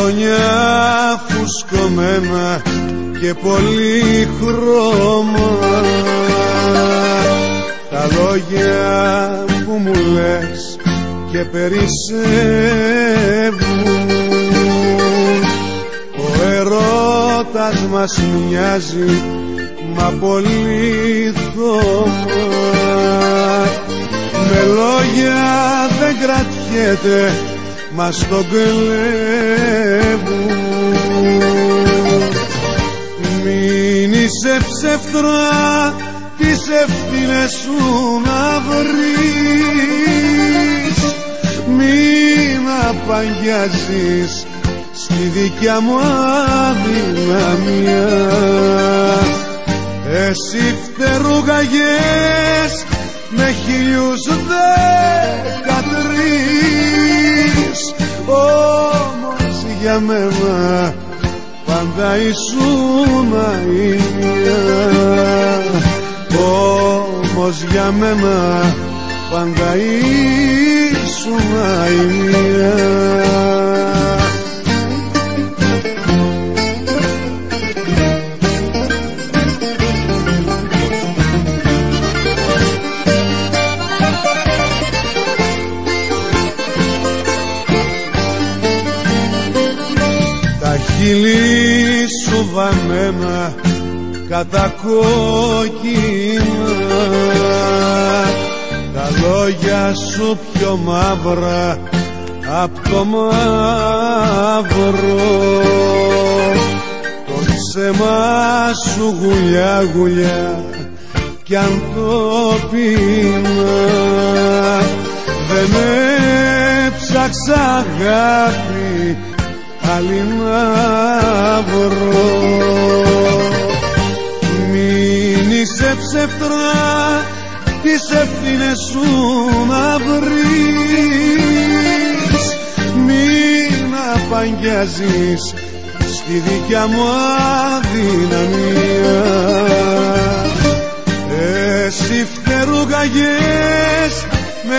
χρόνια φουσκωμένα και πολύχρωμα, τα λόγια που μου λες και περισσεύουν. Ο ερώτας μας μοιάζει μα πολύ θωμά, με λόγια δεν κρατιέται μας τον κλέβουν. Μην είσαι ψεύτρα, τις ευθύνες σου να βρεις, μην απαγιάζεις στη δικιά μου αδυναμία. Εσύ φτερούγαγες με 1013, όμως για μένα πάντα ήσουν η μία. Όμως για μένα πάντα ήσουν η μία. Χείλη σου βαμμένα κατά κόκκινα, τα λόγια σου πιο μαύρα απ' το μαύρο, το ψέμα σου γουλιά γουλιά κι αν το πίνα. Δεν έψαξα αγάπη άλλη να βρω. Μην είσαι ψεύτρα, τις ευθύνες σου να βρεις, μην απαγγιάζεις στη δικιά μου αδυναμία. Εσύ φτερούγαγες με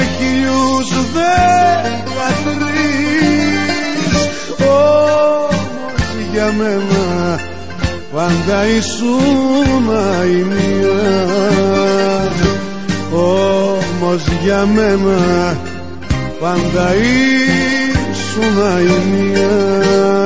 1013, όμως για μένα πάντα ήσουν η μία. Όμως για μένα πάντα ήσουν η μία.